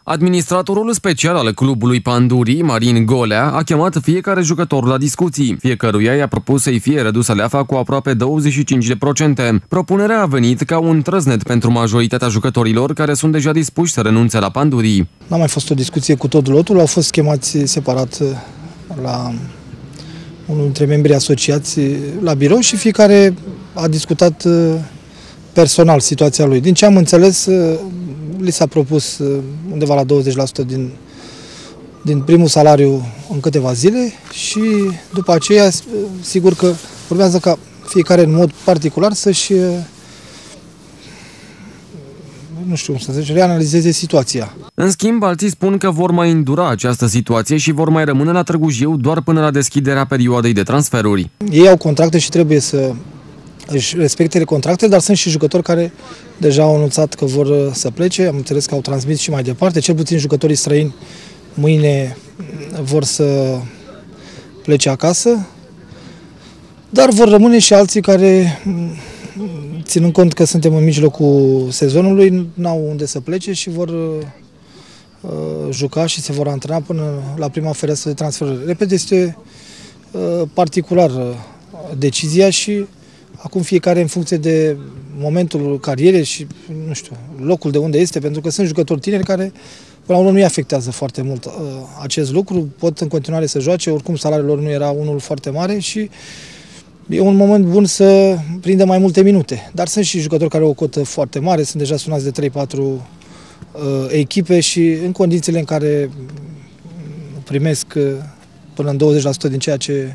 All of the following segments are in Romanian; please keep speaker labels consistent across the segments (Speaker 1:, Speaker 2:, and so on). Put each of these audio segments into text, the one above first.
Speaker 1: Administratorul special al clubului Pandurii, Marin Golea, a chemat fiecare jucător la discuții. Fiecăruia i-a propus să-i fie redusă leafa cu aproape 25%. Propunerea a venit ca un trăznet pentru majoritatea jucătorilor care sunt deja dispuși să renunțe la Pandurii.
Speaker 2: N-a mai fost o discuție cu tot lotul, au fost chemați separat la unul dintre membrii asociați la birou și fiecare a discutat personal situația lui. Din ce am înțeles, li s-a propus undeva la 20% din primul salariu în câteva zile și după aceea, sigur că urmează ca fiecare în mod particular să-și, nu știu cum să zic, reanalizeze situația.
Speaker 1: În schimb, alții spun că vor mai îndura această situație și vor mai rămâne la Târgu Jiu doar până la deschiderea perioadei de transferuri.
Speaker 2: Ei au contracte și trebuie să își respecte contracte, dar sunt și jucători care deja au anunțat că vor să plece. Am înțeles că au transmis și mai departe. Cel puțin jucătorii străini mâine vor să plece acasă, dar vor rămâne și alții care, ținând cont că suntem în mijlocul sezonului, n-au unde să plece și vor juca și se vor antrena până la prima fereastră de transferuri. Repet, este particular decizia și acum fiecare în funcție de momentul carierei și, nu știu, locul de unde este, pentru că sunt jucători tineri care, până la urmă, nu-i afectează foarte mult acest lucru, pot în continuare să joace, oricum salariul lor nu era unul foarte mare și e un moment bun să prindă mai multe minute. Dar sunt și jucători care au o cotă foarte mare, sunt deja sunați de 3-4 echipe și în condițiile în care primesc până în 20% din ceea ce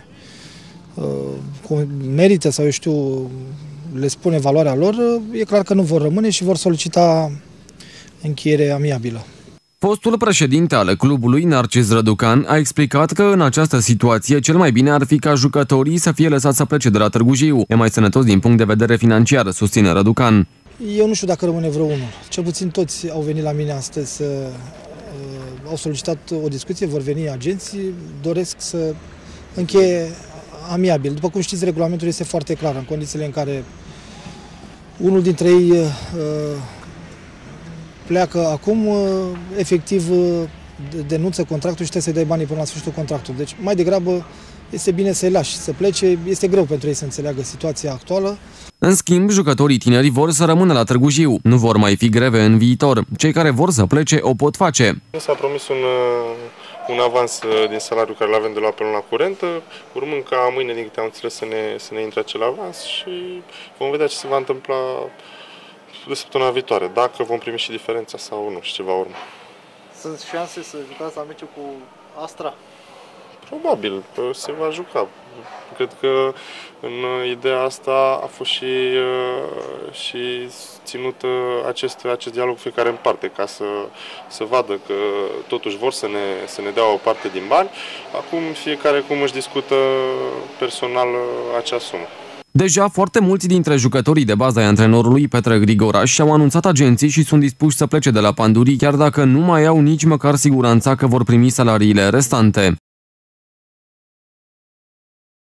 Speaker 2: merită sau, eu știu, le spune valoarea lor, e clar că nu vor rămâne și vor solicita încheiere amiabilă.
Speaker 1: Fostul președinte al clubului, Narcis Răducan, a explicat că în această situație cel mai bine ar fi ca jucătorii să fie lăsați să plece de la Târgu Jiu. E mai sănătos din punct de vedere financiar, susține Răducan.
Speaker 2: Eu nu știu dacă rămâne vreo unul. Cel puțin toți au venit la mine astăzi, au solicitat o discuție, vor veni agenții, doresc să încheie amiabil. După cum știți, regulamentul este foarte clar în condițiile în care unul dintre ei pleacă acum, efectiv denunță contractul și trebuie să-i dai banii până la sfârșitul contractului. Deci mai degrabă este bine să-i lași să plece, este greu pentru ei să înțeleagă situația actuală.
Speaker 1: În schimb, jucătorii tineri vor să rămână la Târgu Jiu. Nu vor mai fi greve în viitor. Cei care vor să plece o pot face.
Speaker 3: S-a promis un avans din salariul care îl avem de la pe luna curentă, urmând ca mâine, din câte am înțeles, să ne intre acel avans și vom vedea ce se va întâmpla de săptămâna viitoare, dacă vom primi și diferența sau nu și ce va urma.
Speaker 4: Sunt șanse să jucați la meciul cu Astra?
Speaker 3: Probabil, se va juca. Cred că în ideea asta a fost și ținut acest dialog fiecare în parte, ca să vadă că totuși vor să ne dea o parte din bani. Acum fiecare cum își discută personal acea sumă.
Speaker 1: Deja foarte mulți dintre jucătorii de bază ai antrenorului Petre Grigoraș și-au anunțat agenții și sunt dispuși să plece de la Pandurii, chiar dacă nu mai au nici măcar siguranța că vor primi salariile restante.